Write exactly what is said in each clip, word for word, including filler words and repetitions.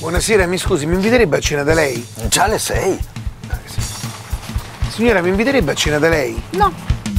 Buonasera, mi scusi, mi inviterebbe a cena da lei? Già le sei. Signora, mi inviterebbe a cena da lei? No.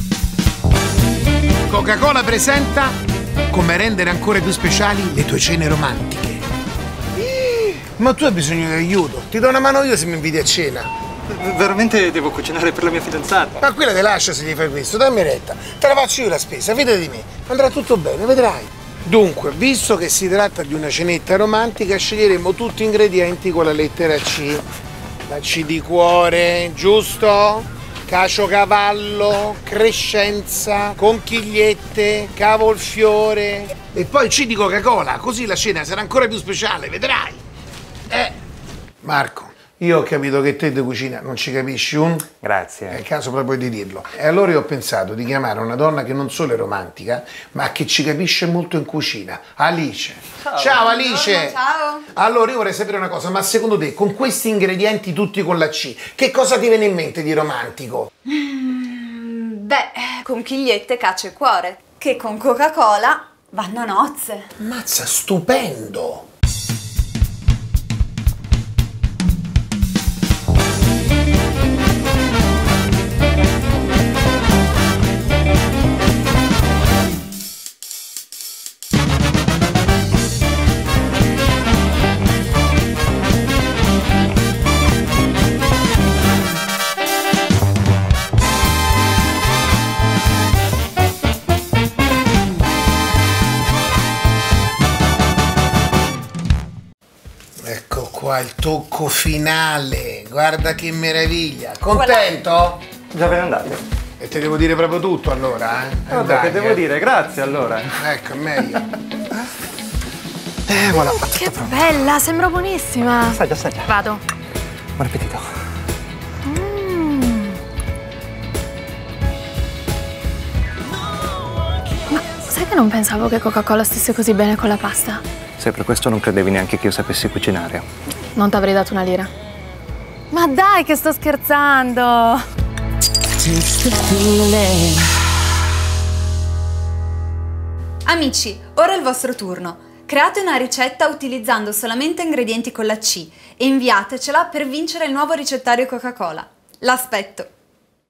Coca-Cola presenta come rendere ancora più speciali le tue cene romantiche. Ma tu hai bisogno di aiuto. Ti do una mano io se mi inviti a cena. Veramente devo cucinare per la mia fidanzata. Ma quella te lascia se gli fai questo, dammi retta. Te la faccio io la spesa, fidati di me. Andrà tutto bene, vedrai. Dunque, visto che si tratta di una cenetta romantica, sceglieremo tutti ingredienti con la lettera C. La C di cuore, giusto? Caciocavallo, crescenza, conchigliette, cavolfiore. E poi C di Coca-Cola, così la cena sarà ancora più speciale, vedrai. Eh, Marco. Io ho capito che te di cucina non ci capisci un... Grazie. È il caso proprio di dirlo. E allora io ho pensato di chiamare una donna che non solo è romantica, ma che ci capisce molto in cucina. Alice. Ciao, ciao Alice. Buongiorno, ciao. Allora io vorrei sapere una cosa, ma secondo te con questi ingredienti tutti con la C, che cosa ti viene in mente di romantico? Mm, beh, conchigliette, cacio e cuore, che con Coca-Cola vanno a nozze. Mazza, stupendo! Ecco qua il tocco finale, guarda che meraviglia. Contento? Già ve ne andate? E te devo dire proprio tutto allora, eh? Vabbè, Dai, che devo eh. dire? Grazie allora. Ecco, è meglio. Eh, voilà. Che bella, sembra buonissima. Assaggia, assaggia. Vado. Buon appetito. Mm. Ma sai che non pensavo che Coca-Cola stesse così bene con la pasta? Se per questo non credevi neanche che io sapessi cucinare. Non t'avrei dato una lira. Ma dai, che sto scherzando! Amici, ora è il vostro turno. Create una ricetta utilizzando solamente ingredienti con la C e inviatecela per vincere il nuovo ricettario Coca-Cola. L'aspetto.